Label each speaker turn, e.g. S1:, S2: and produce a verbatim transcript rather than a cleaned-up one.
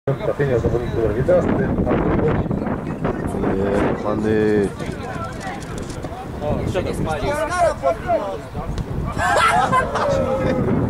S1: trafienia zawodników Norwida, z tym
S2: Jebany.
S3: O, co to spalił?